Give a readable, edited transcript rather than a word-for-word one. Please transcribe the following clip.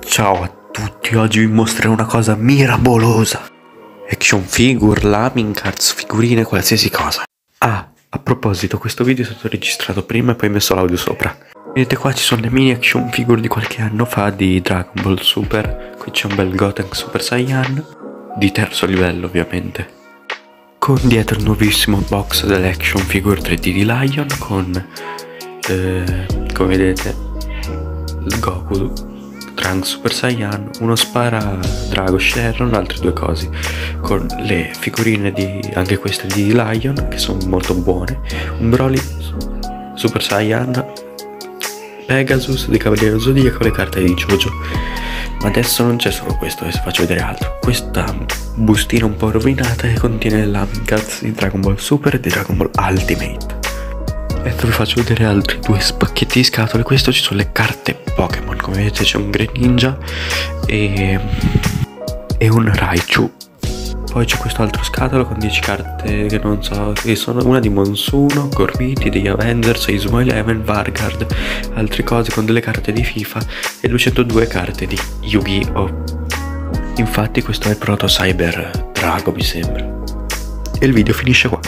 Ciao a tutti, oggi vi mostrerò una cosa mirabolosa. Action figure, Laming cards, figurine, qualsiasi cosa. A proposito, questo video è stato registrato prima e poi messo l'audio sopra. Vedete qua ci sono le mini action figure di qualche anno fa di Dragon Ball Super. Qui c'è un bel Goten Super Saiyan, di terzo livello ovviamente. Con dietro il nuovissimo box delle action figure 3D di Lion con, come vedete, il Goku, Trunks Super Saiyan, uno spara Drago Sherron, altre due cose, con le figurine di anche queste di Lion che sono molto buone, un Broly Super Saiyan, Pegasus di Cavaliere Zodiaco, le carte di JoJo. Ma adesso non c'è solo questo, adesso faccio vedere altro. Questa bustina un po' rovinata che contiene la cards di Dragon Ball Super e di Dragon Ball Ultimate. Adesso vi faccio vedere altri due spacchetti di scatole. Questo ci sono le carte Pokémon, come vedete c'è un Greninja e un Raichu. Poi c'è quest'altro scatolo con 10 carte che non so, che sono una di Monsuno, Gorbiti, degli Avengers, Isumo Eleven, Vargard, altre cose con delle carte di FIFA e 202 carte di Yu-Gi-Oh! Infatti questo è il Proto Cyber Drago mi sembra. E il video finisce qua.